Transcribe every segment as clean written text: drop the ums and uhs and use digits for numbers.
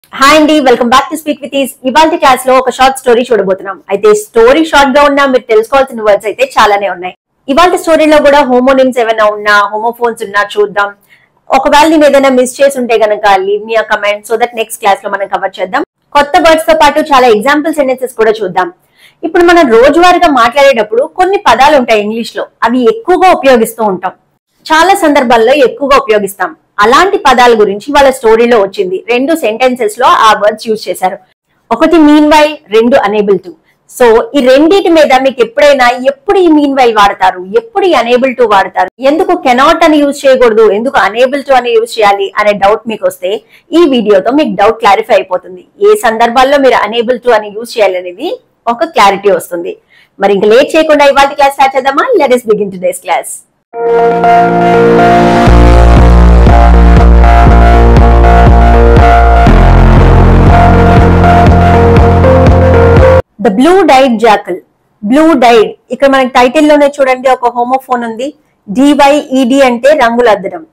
Hi అండి, welcome back to speak with ease. ఇవాల్టి class లో ఒక షార్ట్ స్టోరీ చూడబోతున్నాం. అయితే స్టోరీ షార్ట్ గా ఉన్నా మీరు తెలుసుకోవాల్సిన వర్డ్స్ అయితే చాలానే ఉన్నాయి. ఇవాల్టి స్టోరీలో కూడా హోమోనిమ్స్ ఏమైనా ఉన్నా, హోమోఫోన్స్ ఉన్నా చూద్దాం. ఒకవేళ నేను ఏదైనా మిస్ చేసి ఉంటే గనక leave me a comment so that next class లో మనం కవర్ చేద్దాం. కొత్త వర్డ్స్ తో పాటు చాలా ఎగ్జాంపుల్ సెంటెన్సెస్ కూడా చూద్దాం. ఇప్పుడు మనం రోజువారీగా మాట్లాడేటప్పుడు కొన్ని పదాలు ఉంటాయి ఇంగ్లీష్ లో, అవి ఎక్కువగా ఉపయోగిస్తూ ఉంటాం. చాలా సందర్భాల్లో ఎక్కువగా ఉపయోగిస్తాం. అలాంటి పదాల గురించి వాళ్ళ స్టోరీలో వచ్చింది. 2 సెంటెన్సెస్ లో ఆ వర్డ్స్ యూజ్ చేశారు. ఒకటి meanwhile, 2 unable to. So ఈ రెండింటి మీద మీకు ఎప్పుడైనా ఎప్పుడు ఈ మీన్ వైల్ వాడతారు, ఎప్పుడు ఈ అనేబుల్ టు వాడతారు, ఎందుకు కెనాట్ అని యూజ్ చేయకూడదు, ఎందుకు అనేబుల్ టు అని యూజ్ చేయాలి అనే డౌట్ మీకు వస్తే ఈ వీడియోతో మీకు డౌట్ క్లారిఫై అయిపోతుంది. ఏ సందర్భాల్లో మీరు అనేబుల్ టు అని యూజ్ చేయాలి అనేది ఒక క్లారిటీ వస్తుంది. మరి ఇంకా లేట్ చేయకుండా ఇవాళ క్లాస్ స్టార్ట్ చేద్దామా? Let us begin today's class. The blue-dyed jackal. Blue-dyed ఇక్కడ మనకి టైటిల్ లోనే చూడండి ఒక హోమోఫోన్ ఉంది. DYED అంటే రంగులద్దడం.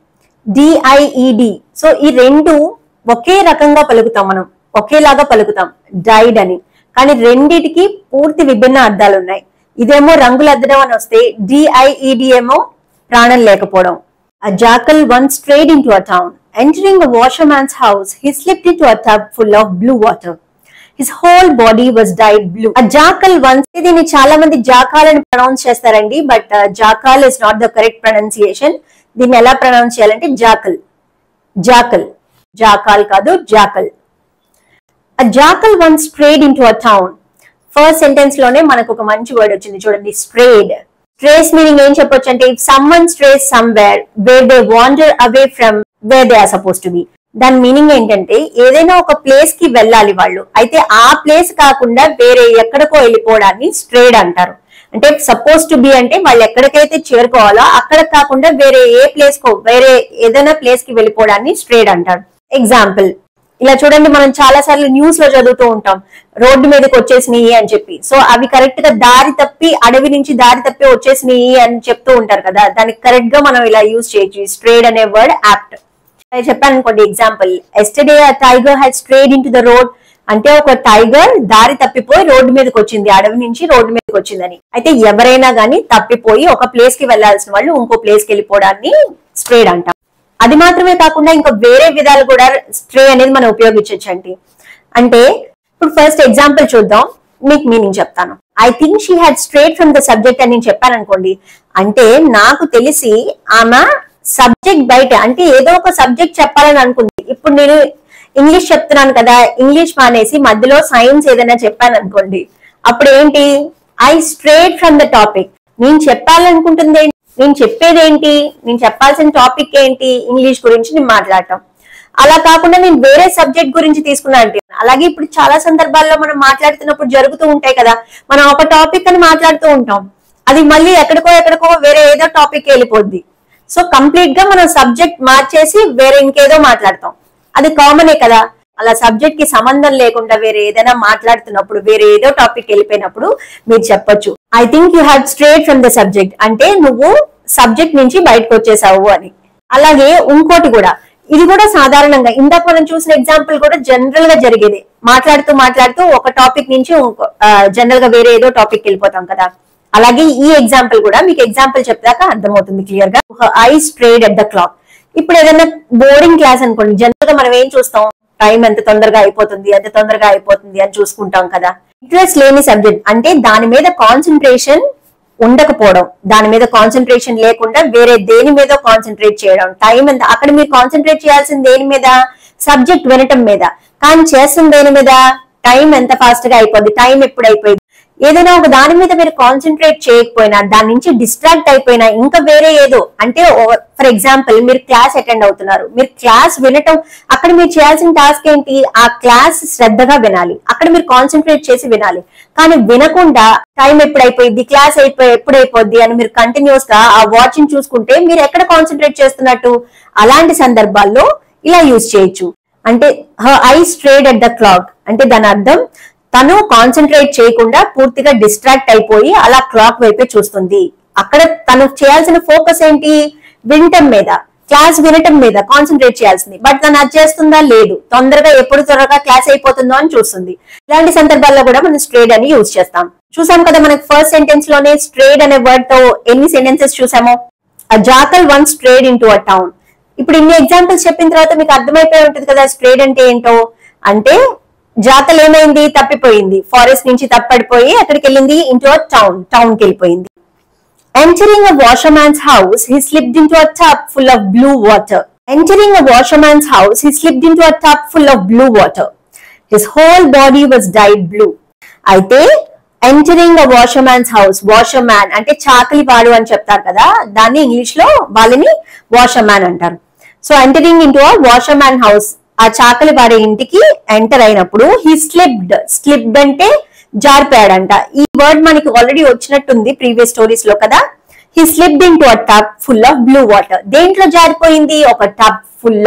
DIED. సో ఈ రెండు ఒకే రకంగా పలుకుతాం, మనం ఒకేలాగా పలుకుతాం డైడ్ అని. కానీ రెండిటికి పూర్తి విభిన్న అర్థాలు ఉన్నాయి. ఇదేమో రంగులద్దడం అని వస్తే DIED ఏమో ప్రాణం లేకపోవడం. A jackal once strayed into a town. Entering a washerman's house, he slipped into a tub full of blue water. His whole body was dyed blue. A jackal once, దీన్ని చాలా మంది జాకాల్ అని pronounce చేస్తారండి, but jackal is not the correct pronunciation. దీన్ని ఎలా pronounce చేయాలంటే jackal. Jackal, jackal కాదు, jackal. A jackal once strayed into a town. First sentence లోనే మనకు ఒక మంచి వర్డ్ వచ్చింది చూడండి, strayed. Strays మీనింగ్ ఏం చెప్పొచ్చు అంటే if someone strays somewhere where they wander away from where they are supposed to be. దాని మీనింగ్ ఏంటంటే ఏదైనా ఒక ప్లేస్ కి వెళ్ళాలి వాళ్ళు, అయితే ఆ ప్లేస్ కాకుండా వేరే ఎక్కడికో వెళ్ళిపోవడాన్ని స్ట్రేడ్ అంటారు. అంటే సపోజ్ టు బి అంటే వాళ్ళు ఎక్కడికైతే చేరుకోవాలో అక్కడ కాకుండా వేరే ఏ ప్లేస్ కో, వేరే ఏదైనా ప్లేస్ కి వెళ్ళిపోవడాన్ని స్ట్రేడ్ అంటారు. ఎగ్జాంపుల్ ఇలా చూడండి, మనం చాలా సార్లు న్యూస్ లో చదువుతూ ఉంటాం రోడ్డు మీదకి వచ్చేసినాయి అని చెప్పి. సో అవి కరెక్ట్ గా దారి తప్పి, అడవి నుంచి దారి తప్పి వచ్చేసినాయి అని చెప్తూ ఉంటారు కదా, దానికి కరెక్ట్ గా మనం ఇలా యూజ్ చేయొచ్చు. స్ట్రేడ్ అనే వర్డ్ యాప్ట్. చెప్పాను అనుకోండి example, yesterday a tiger had strayed into the road. అంటే ఒక టైగర్ దారి తప్పిపోయి రోడ్డు మీదకి వచ్చింది, అడవి నుంచి రోడ్డు మీదకి వచ్చిందని. అయితే ఎవరైనా గానీ తప్పిపోయి ఒక ప్లేస్ కి వెళ్లాల్సిన వాళ్ళు ఇంకో ప్లేస్ కి వెళ్ళిపోవడాన్ని స్ట్రేడ్ అంటాం. అది మాత్రమే కాకుండా ఇంకా వేరే విధాలు కూడా స్ట్రే అనేది మనం ఉపయోగించండి. అంటే ఇప్పుడు ఫస్ట్ ఎగ్జాంపుల్ చూద్దాం, మీకు మీనింగ్ చెప్తాను. I think she had strayed from the subject అని నేను చెప్పాను అనుకోండి, అంటే నాకు తెలిసి ఆమె సబ్జెక్ట్ బయట, అంటే ఏదో ఒక సబ్జెక్ట్ చెప్పాలని అనుకుంది. ఇప్పుడు నేను ఇంగ్లీష్ చెప్తున్నాను కదా, ఇంగ్లీష్ మానేసి మధ్యలో సైన్స్ ఏదైనా చెప్పాను అనుకోండి, అప్పుడు ఏంటి, I strayed from the topic. నేను చెప్పాలనుకుంటుంది, నేను చెప్పేది ఏంటి, నేను చెప్పాల్సిన టాపిక్ ఏంటి, ఇంగ్లీష్ గురించి నేను మాట్లాడటం. అలా కాకుండా నేను వేరే సబ్జెక్ట్ గురించి తీసుకున్నా అంటే. అలాగే ఇప్పుడు చాలా సందర్భాల్లో మనం మాట్లాడుతున్నప్పుడు జరుగుతూ ఉంటాయి కదా, మనం ఒక టాపిక్ అని మాట్లాడుతూ ఉంటాం, అది మళ్ళీ ఎక్కడికో వేరే ఏదో టాపిక్ వెళ్ళిపోద్ది. సో కంప్లీట్ గా మనం సబ్జెక్ట్ మార్చేసి వేరే ఇంకేదో మాట్లాడతాం, అది కామనే కదా. అలా సబ్జెక్ట్ కి సంబంధం లేకుండా వేరే ఏదైనా మాట్లాడుతున్నప్పుడు, వేరే ఏదో టాపిక్ వెళ్ళిపోయినప్పుడు మీరు చెప్పొచ్చు, I think you have strayed from the subject. అంటే నువ్వు సబ్జెక్ట్ నుంచి బయటకు వచ్చేసావు అని. అలాగే ఇంకోటి కూడా, ఇది కూడా సాధారణంగా ఇందాక మనం చూసిన ఎగ్జాంపుల్ కూడా జనరల్ గా జరిగేది. మాట్లాడుతూ ఒక టాపిక్ నుంచి జనరల్ గా వేరే ఏదో టాపిక్ వెళ్ళిపోతాం కదా. అలాగే ఈ ఎగ్జాంపుల్ కూడా మీకు ఎగ్జాంపుల్ చెప్తాక అర్థమవుతుంది క్లియర్ గా. I strayed at the clock. ఇప్పుడు ఏదైనా బోర్డింగ్ క్లాస్ అనుకోండి, జనరల్ గా మనం ఏం చూస్తాం, టైం ఎంత తొందరగా అయిపోతుంది అని చూసుకుంటాం కదా. ఇంట్రెస్ట్ లేని సబ్జెక్ట్ అంటే దాని మీద కాన్సన్ట్రేషన్ ఉండకపోవడం, దాని మీద కాన్సన్ట్రేషన్ లేకుండా వేరే దేని మీద కాన్సన్ట్రేట్ చేయడం. టైం ఎంత, అక్కడ మీరు కాన్సన్ట్రేట్ చేయాల్సిన దేని మీద, సబ్జెక్ట్ వినటం మీద, కానీ చేస్తున్న దేని మీద, టైం ఎంత ఫాస్ట్ గా అయిపోద్ది, టైం ఎప్పుడు అయిపోయింది. ఏదైనా ఒక దాని మీద మీరు కాన్సన్ట్రేట్ చేయకపోయినా, దాని నుంచి డిస్ట్రాక్ట్ అయిపోయినా ఇంకా వేరే ఏదో, అంటే ఫర్ ఎగ్జాంపుల్ మీరు క్లాస్ అటెండ్ అవుతున్నారు, మీరు క్లాస్ వినటం, అక్కడ మీరు చేయాల్సిన టాస్క్ ఏంటి, ఆ క్లాస్ శ్రద్ధగా వినాలి, అక్కడ మీరు కాన్సన్ట్రేట్ చేసి వినాలి. కానీ వినకుండా టైం ఎప్పుడైపోయింది, క్లాస్ ఎప్పుడైపోద్ది అని మీరు కంటిన్యూస్ గా ఆ వాచింగ్ చూసుకుంటే మీరు ఎక్కడ కాన్సన్ట్రేట్ చేస్తున్నట్టు. అలాంటి సందర్భాల్లో ఇలా యూజ్ చేయొచ్చు. అంటే her eye strayed at the clock అంటే దాని అర్థం తను కాన్సన్ట్రేట్ చేయకుండా పూర్తిగా డిస్ట్రాక్ట్ అయిపోయి అలా క్లాక్ వైపే చూస్తుంది. అక్కడ తను చేయాల్సిన ఫోకస్ ఏంటి, వినటం మీద. క్లాస్ వినటం మీద కాన్సన్ట్రేట్ చేయాల్సింది. బట్ తను అది చేస్తుందా? లేదు. తొందరగా ఎప్పుడు త్వరగా క్లాస్ అయిపోతుందో అని చూస్తుంది. ఇలాంటి సందర్భాల్లో కూడా మనం స్ట్రేడ్ అని యూజ్ చేస్తాం. చూసాం కదా మనకి ఫస్ట్ సెంటెన్స్ లోనే స్ట్రేడ్ అనే వర్డ్ తో ఎన్ని సెంటెన్సెస్ చూసామో. A jackal once strayed into a town. ఇప్పుడు ఇన్ని ఎగ్జాంపుల్స్ చెప్పిన తర్వాత మీకు అర్థమైపోయి ఉంటుంది కదా స్ట్రేడ్ అంటే ఏంటో. అంటే జాకల్ ఏమైంది? తప్పిపోయింది. ఫారెస్ట్ నుంచి తప్పడిపోయి అక్కడికి వెళ్ళింది ఇంటూ అ టౌన్ కి వెళ్ళిపోయింది. Entering a washerman's house, he slipped into a tub full of blue water. Entering a washerman's house, he slipped into a tub full of blue water. His whole body was dyed blue. అయితే entering a washerman's house, washerman అంటే చాకలి వాడు అని చెప్తారు కదా, దాన్ని English లో వాళ్ళని వాషర్ మ్యాన్ అంటారు. So entering into a washerman house, ఆ చాకలి వాడి ఇంటికి ఎంటర్ అయినప్పుడు హీ స్లిప్డ్ అంటే జారిపోయాడంట. ఈ వర్డ్ మనకి ఆల్రెడీ వచ్చినట్టుంది ప్రీవియస్ స్టోరీస్ లో కదా. He slipped into a tub full of blue water. దేంట్లో జారిపోయింది? ఒక టబ్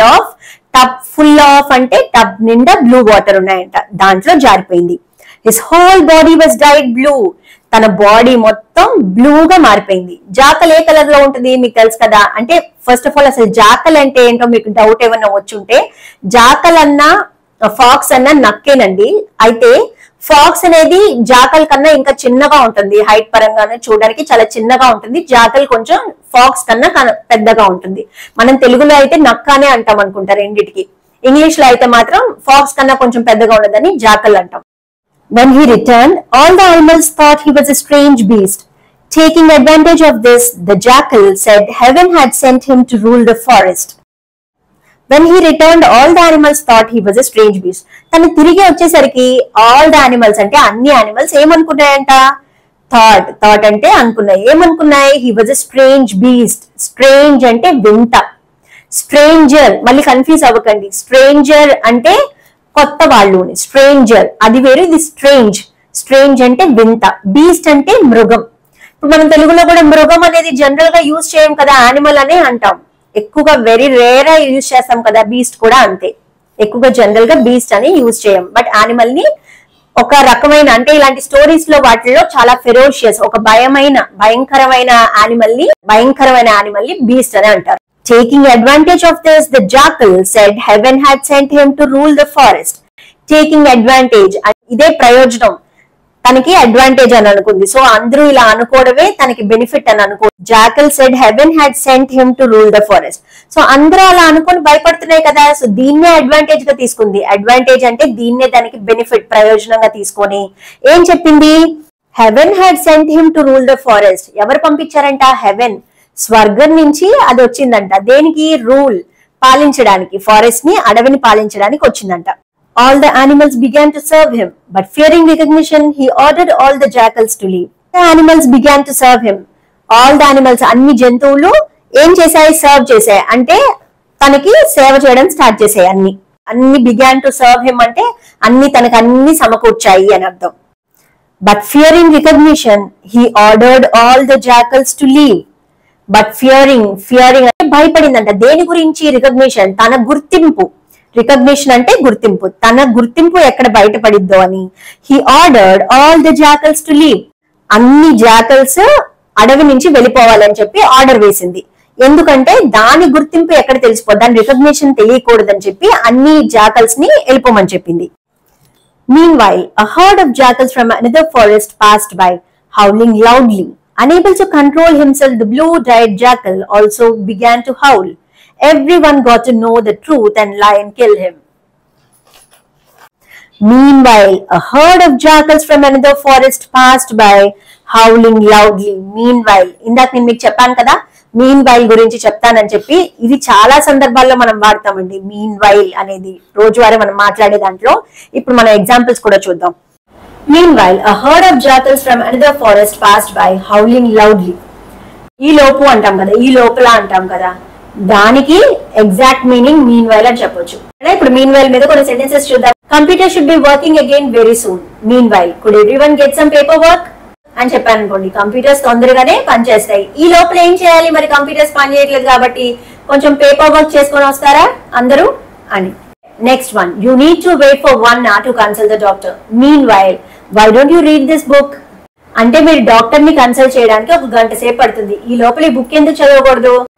ఫుల్ ఆఫ్ అంటే టబ్ నిండా బ్లూ వాటర్ ఉన్నాయంట, దాంట్లో జారిపోయింది. His whole body was dyed blue. తన బాడీ మొత్తం బ్లూగా మారిపోయింది. జాకల్ ఏ కలర్ లో ఉంటుంది మీకు తెలుసు కదా. అంటే ఫస్ట్ ఆఫ్ ఆల్ అసలు జాకల్ అంటే ఏంటో మీకు డౌట్ ఏమన్నా వచ్చుంటే, జాకల్ అన్నా ఫాక్స్ అన్నా నక్కేనండి. అయితే ఫాక్స్ అనేది జాకల్ కన్నా ఇంకా చిన్నగా ఉంటుంది, హైట్ పరంగానే చూడడానికి చాలా చిన్నగా ఉంటుంది. జాకల్ కొంచెం ఫాక్స్ కన్నా పెద్దగా ఉంటుంది. మనం తెలుగులో అయితే నక్కానే అంటాం అనుకుంటారు రెండిటికి. ఇంగ్లీష్ లో అయితే మాత్రం ఫాక్స్ కన్నా కొంచెం పెద్దగా ఉండదని జాకల్ అంటాం. When he returned, all the animals thought he was a strange beast. Taking advantage of this, the jackal said heaven had sent him to rule the forest. When he returned, all the animals thought he was a strange beast. తను తిరిగి వచ్చేసరికి all the animals అంటే అన్ని animals ఏమనుకున్నాయంట? Thought అంటే అనుకున్నాయి. ఏమనుకున్నాయి? he was a strange beast. strange అంటే వింత. Stranger మళ్ళీ confuse అవ్వకండి. స్ట్రేంజర్ అంటే కొత్త వాళ్ళు, స్ట్రేంజర్ అది వేరు, ఇది స్ట్రేంజ్ అంటే వింత. బీస్ట్ అంటే మృగం. ఇప్పుడు మనం తెలుగులో కూడా మృగం అనేది జనరల్ గా యూజ్ చేయం కదా, యానిమల్ అనే అంటాం. ఎక్కువగా వెరీ రేర్ గా యూజ్ చేస్తాం కదా. బీస్ట్ కూడా అంతే, ఎక్కువగా జనరల్ గా బీస్ట్ అని యూజ్ చేయం. బట్ యానిమల్ ని ఒక రకమైన, అంటే ఇలాంటి స్టోరీస్ లో వాటిల్లో చాలా ఫెరోషియస్, ఒక భయంకరమైన యానిమల్ ని బీస్ట్ అని అంటారు. Taking advantage of this, the jackal said heaven had sent him to rule the forest. Taking advantage, ఇదే ప్రయోజనం, తనకి అడ్వాంటేజ్ అని అనుకుంది. సో అందరూ ఇలా అనుకోవడమే తనకి బెనిఫిట్ అని అనుకో. Jackal said heaven had sent him to rule the forest. So అందరూ అలా అనుకొని భయపడుతున్నాయి కదా. సో దీన్నే అడ్వాంటేజ్ గా తీసుకుంది. అడ్వాంటేజ్ అంటే దీన్నే దానికి బెనిఫిట్, ప్రయోజనంగా తీసుకొని ఏం చెప్పింది? Heaven had sent him to rule the forest. ఎవరు పంపించారంట? హెవెన్, స్వర్గం నుంచి అది వచ్చిందంట. దేనికి? రూల్, పాలించడానికి. ఫారెస్ట్ ని, అడవిని పాలించడానికి వచ్చిందంట. All the animals began to serve him, but fearing recognition, he ordered all the jackals to leave. The animals began to serve him. All the animals, అన్ని జంతువులు ఏం చేశాయి? సర్వ్ చేశాయి. అంటే తనకి సేవ చేయడం స్టార్ట్ చేశాయి. అన్ని began to serve him అంటే తనకి అన్ని సమకూర్చాయి అని అర్థం. But fearing recognition, he ordered all the jackals to leave. But fearing అంటే భయపడిందంట. దేని గురించి? రికగ్నిషన్, తన గుర్తింపు. రికగ్నిషన్ అంటే గుర్తింపు, తన గుర్తింపు ఎక్కడ బయటపడిద్దో అని. He ordered all the jackals to leave. అన్ని జాకల్స్ అడవి నుంచి వెళ్ళిపోవాలని చెప్పి ఆర్డర్ వేసింది. ఎందుకంటే దాని గుర్తింపు ఎక్కడ తెలిసిపోదు, దాని రికగ్నిషన్ తెలియకూడదని చెప్పి అన్ని జాకల్స్ ని వెళ్ళిపోమని చెప్పింది. Meanwhile, a herd of jackals from another forest passed by, howling loudly. Unable to control himself, the blue-eyed jackal also began to howl. Everyone got to know the truth and lie and kill him. Meanwhile, a herd of jackals from another forest passed by, howling loudly. Meanwhile, ఇందాక నేను మీకు చెప్పాను కదా, mean while గురించి చెప్తానని చెప్పి. ఇది చాలా సందర్భాల్లో మనం వాడతామండి మీన్ వైల్ అనేది, రోజువారీ మనం మాట్లాడే దాంట్లో. ఇప్పుడు మనం ఎగ్జాంపుల్స్ కూడా చూద్దాం. Meanwhile, a herd of jackals from another forest passed by, howling loudly. ఈ లోపు అంటాం కదా, ఈ లోపల అంటాం కదా, దానికి ఎగ్జాక్ట్ మీనింగ్ మీన్ వైల్ అని చెప్పొచ్చు. ఇప్పుడు మీన్ వైల్ మీద కొన్ని సెంటెన్సెస్ చూద్దాం. Computer should be working again very soon. Meanwhile, could everyone get some paperwork అని చెప్పాను అనుకోండి, కంప్యూటర్స్ తొందరగానే పనిచేస్తాయి. ఈ లోపల ఏం చేయాలి మరి? కంప్యూటర్స్ పని చేయట్లేదు కాబట్టి కొంచెం పేపర్ వర్క్ చేసుకొని వస్తారా అందరూ అని. Next one, you need to wait for 1 hour to consult the doctor. Meanwhile, why don't you read this book? అంటే మీరు డాక్టర్ ని కన్సల్ట్ చేయడానికి 1 గంట సేపు పడుతుంది, ఈ లోపల ఈ బుక్ ఎందుకు చదవకూడదు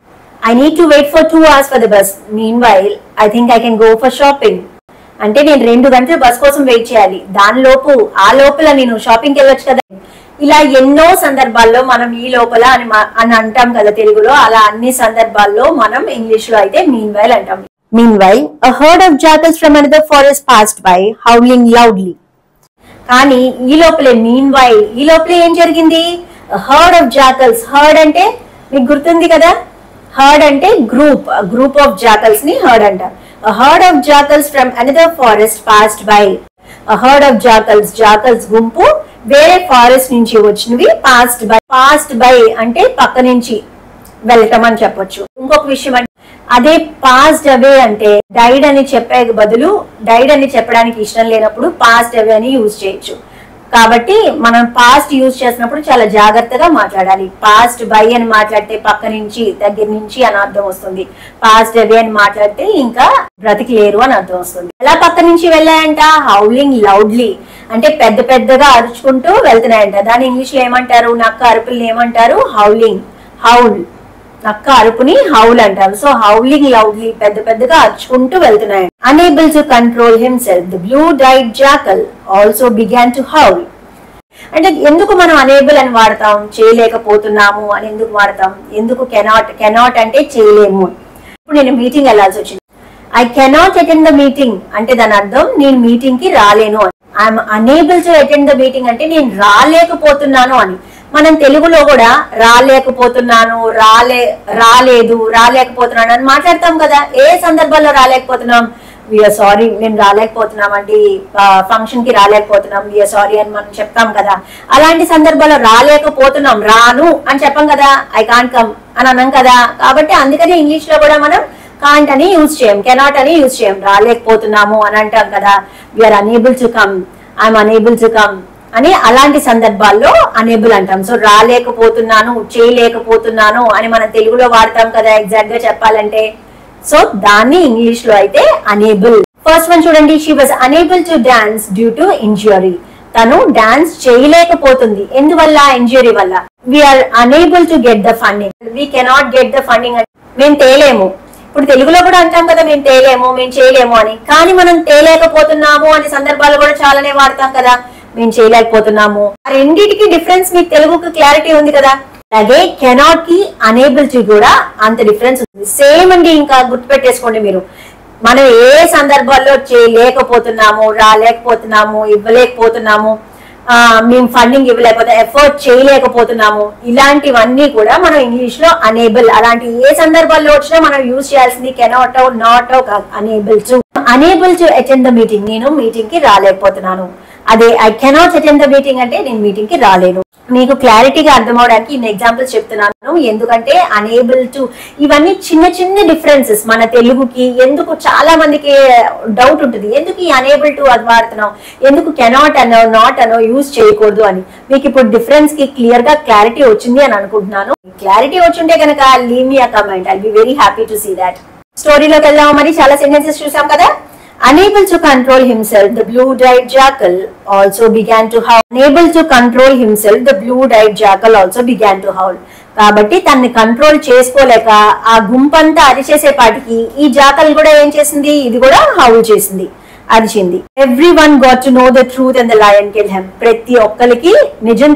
I need to wait for 2 hours for the bus. Meanwhile, I think I can go for shopping. అంటే నేను 2 గంటలు బస్ కోసం వెయిట్ చేయాలి, ఆ లోపల నేను షాపింగ్కి వెళ్ళొచ్చు కదా. ఇలా ఎన్నో సందర్భాల్లో మనం ఈ లోపల అని అంటాం కదా తెలుగులో. అలా అన్ని సందర్భాల్లో మనం ఇంగ్లీష్ లో అయితే మీన్ వైల్ అంటాం. Meanwhile a herd of jackals from another forest passed by howling loudly. కానీ ఈ లోపలే ఈ లోపలే ఏం జరిగింది? a herd of jackals. herd అంటే మీకు గుర్తుంది కదా, herd అంటే గ్రూప్ ఆఫ్ జాకల్స్ ని herd అంటారు. a herd of jackals from another forest passed by. a herd of jackals గుంపు వేరే ఫారెస్ట్ నుంచి వచ్చినవి పాస్డ్ బై అంటే పక్క నుంచి వెళ్ళటం అని చెప్పొచ్చు. ఇంకొక విషయం అంటే అదే పాస్డ్ అవే అంటే డైడ్ అని చెప్పే బదులు డైడ్ అని చెప్పడానికి ఇష్టం లేనప్పుడు పాస్డ్ అవే అని యూజ్ చేయొచ్చు. కాబట్టి మనం పాస్ట్ యూజ్ చేసినప్పుడు చాలా జాగ్రత్తగా మాట్లాడాలి. పాస్ట్ బై అని మాట్లాడితే పక్క నుంచి దగ్గర నుంచి అని అర్థం వస్తుంది. పాస్ట్ అవే అని మాట్లాడితే ఇంకా బ్రతికి లేరు అని అర్థం వస్తుంది. ఎలా పక్క నుంచి వెళ్ళాయంట? హౌలింగ్ లౌడ్లీ అంటే పెద్దగా అరుచుకుంటూ వెళ్తున్నాయంట. దాని ఇంగ్లీష్ లో ఏమంటారు? నక్క అరుపుల్ని ఏమంటారు? హౌల్. నక్క అరుపుని హౌల్ అంటారు. సో హౌలింగ్ లౌడ్లీ పెద్దగా అరుచుకుంటూ వెళ్తున్నాయి. Unable to control himself, the blue-eyed jackal also began to howl. అంటే ఎందుకు మనం అనేబుల్ అని వాడతాం? చేయలేకపోతున్నాము అని ఎందుకు వాడతాం? ఎందుకు కెనాట్ అంటే చేయలేము. ఇప్పుడు నేను మీటింగ్ వెళ్ళాల్సి వచ్చింది. I cannot attend the meeting అంటే దాని అర్థం నేను మీటింగ్ కి రాలేను అని. I'm unable to attend the meeting అంటే నేను రాలేకపోతున్నాను అని. మనం తెలుగులో కూడా రాలేకపోతున్నాను, రాలేకపోతున్నాను అని మాట్లాడతాం కదా. ఏ సందర్భంలో రాలేకపోతున్నాం? వీఆర్ సారీ, నేను రాలేకపోతున్నాం అండి, ఫంక్షన్ కి రాలేకపోతున్నాం, వీఆర్ సారీ అని మనం చెప్తాం కదా. అలాంటి సందర్భాల్లో రాలేకపోతున్నాం, రాను అని చెప్పాం కదా. ఐ కాంట్ కమ్ అని అన్నాం కదా. కాబట్టి అందుకని ఇంగ్లీష్ లో కూడా మనం కాంట్ అని యూజ్ చేయం, కెనాట్ అని యూజ్ చేయం. రాలేకపోతున్నాము అని అంటాం కదా. We're unable to come, I'm unable to come అని అలాంటి సందర్భాల్లో అనేబుల్ అంటాం. సో రాలేకపోతున్నాను, చేయలేకపోతున్నాను అని మనం తెలుగులో వాడతాం కదా ఎగ్జాక్ట్ గా చెప్పాలంటే. సో దాన్ని ఇంగ్లీష్ లో అయితే అనేబుల్. ఫస్ట్ వన్ చూడండి, she was unable to dance due to injury. తను డాన్స్ చేయలేకపోతుంది, ఎందువల్ల? ఇంజ్యూరీ వల్ల. We're unable to get the funding, we cannot get the funding అంటే మేము తేలేము. ఇప్పుడు తెలుగులో కూడా అంటాం కదా మేము తేలేము, మేము చేయలేము అని. కానీ మనం తేలేకపోతున్నాము అనే సందర్భాలు కూడా చాలానే వాడతాం కదా. మేము చేయలేకపోతున్నాము. ఆ రెండింటికి డిఫరెన్స్ మీకు తెలుగుకి క్లారిటీ ఉంది కదా. అలాగే కెనాట్ కి అనేబుల్ కి కూడా అంత డిఫరెన్స్ ఉంది. సేమ్ అండి, ఇంకా గుర్తుపెట్టేసుకోండి మీరు. మనం ఏ సందర్భాల్లో చేయలేకపోతున్నాము, రాలేకపోతున్నాము, ఇవ్వలేకపోతున్నాము, మేము ఫండింగ్ ఇవ్వలేకపోతే ఎఫర్ట్ చేయలేకపోతున్నాము, ఇలాంటివన్నీ కూడా మనం ఇంగ్లీష్ లో అనేబుల్. అలాంటి ఏ సందర్భాల్లో వచ్చినా మనం యూజ్ చేయాల్సింది cannot, not, unable to. Unable to attend the meeting, నేను మీటింగ్ కి రాలేకపోతున్నాను. అదే I cannot attend the meeting అంటే నేను మీటింగ్ కి రాలేను. మీకు క్లారిటీగా అర్థం అవడానికి ఇన్ని ఎగ్జాంపుల్స్ చెప్తున్నాను. ఎందుకంటే అనేబుల్ టు, ఇవన్నీ చిన్న డిఫరెన్సెస్ మన తెలుగుకి. ఎందుకు చాలా మందికి డౌట్ ఉంటుంది, ఎందుకు ఈ అనేబుల్ టు అది వాడుతున్నాం, ఎందుకు కెనాట్ అనో నాట్ అనో యూజ్ చేయకూడదు అని. మీకు ఇప్పుడు డిఫరెన్స్ కి క్లియర్ గా క్లారిటీ వచ్చింది అని అనుకుంటున్నాను. క్లారిటీ వచ్చుంటే కనుక leave me a comment, I'll be very happy to see that. స్టోరీలోకి వెళ్దాం. మరి చాలా సెంటెన్సెస్ చూసాం కదా. Unable to control himself, the blue-eyed jackal also began to howl. Unable to control himself, the blue-eyed jackal also began to howl. కాబట్టి తన్ని control చేసుకోలేక ఆ గుంపంతా అరిచేసేపాటికి ఈ జాకల్ కూడా ఏం చేసింది? ఇది కూడా హౌల్ చేసింది, అరిచింది. Everyone got to know the truth and the lion killed him. ప్రతి ఒక్కరికి నిజం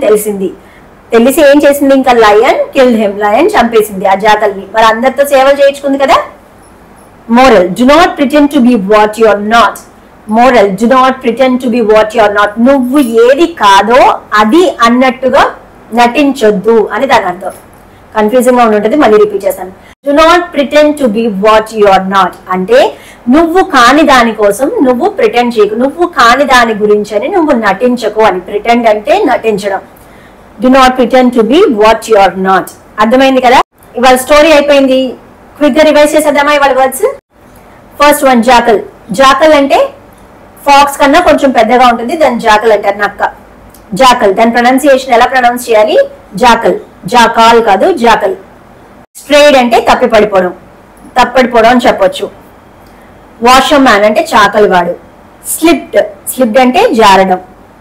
తెలిసి ఏం చేసింది? ఇంకా లయన్ killed him, లయన్ చంపేసింది ఆ జాకల్ని. మరి అందరితో సేవలు చేయించుకుంది కదా. Moral, do not pretend to be what you are not. Moral, do not pretend to be what you are not. నువ్వు ఏది కాదో అది అన్నట్టుగా నటించొద్దు అని దాని అర్థం. కన్ఫ్యూజింగ్ గా ఉంటుంది, మళ్ళీ రిపీట్ చేస్తాను. Do not pretend to be what you are not అంటే నువ్వు కాని దాని కోసం నువ్వు ప్రిటెండ్ చేయకు, నువ్వు కాని దాని గురించి అని నువ్వు నటించకు అని. ప్రిటెండ్ అంటే నటించడం. Do not pretend to be what you are not. అర్థమైంది కదా. ఇవాళ స్టోరీ అయిపోయింది. క్విక్ గా రివైజ్ చేసేద్దామా ఇవాళ words. First one jackal. Jackal అంటే ఫాక్స్ కన్నా కొంచెం పెద్దగా ఉంటుంది, దాని జాకల్ అంటారు. నక్క, జాకల్. దాని ప్రొనౌన్సియేషన్ ఎలా ప్రొనౌన్స్ చేయాలి? జాకల్, జాకాల్ కాదు, జాకల్. స్ట్రేడ్ అంటే తప్పిపడిపోవడం అని చెప్పొచ్చు. వాషర్ మ్యాన్ అంటే చాకలి వాడు. స్లిప్డ్ అంటే జారడం.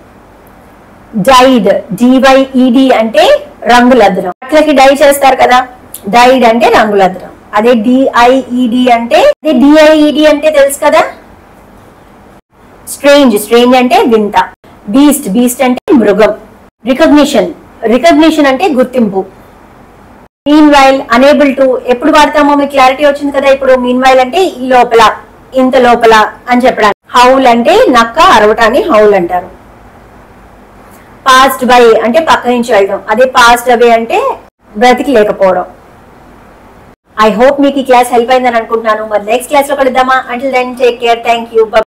డైడ్, DYED అంటే రంగులద్దడం. అట్లకి డై చేస్తారు కదా, డైడ్ అంటే రంగులద్దడం. అదే డిఐఈడి అంటే, డిఐఈడి అంటే తెలుసు కదా, స్ట్రేంజ్, స్ట్రేంజ్ అంటే వింత. బీస్ట్, బీస్ట్ అంటే మృగం. రికగ్నిషన్, రికగ్నిషన్ అంటే గుర్తింపు. మీన్ వైల్, అనేబుల్ టు ఎప్పుడు వాడతామో మీకు క్లారిటీ వచ్చింది కదా ఇప్పుడు. మీన్ వైల్ అంటే ఈ లోపల, ఇంత లోపల అని చెప్పడానికి. హౌల్ అంటే నక్క అరవటాన్ని హౌల్ అంటారు. పాస్డ్ బై అంటే పక్క నుంచి వెళ్ళడం, అదే పాస్డ్ అవే అంటే బ్రతికి లేకపోవడం. ఐ హోప్ మీకు ఈ క్లాస్ హెల్ప్ అయిందని అనుకుంటున్నాను. మరి నెక్స్ట్ క్లాస్ లో కలుద్దామా? Until then take care, thank you.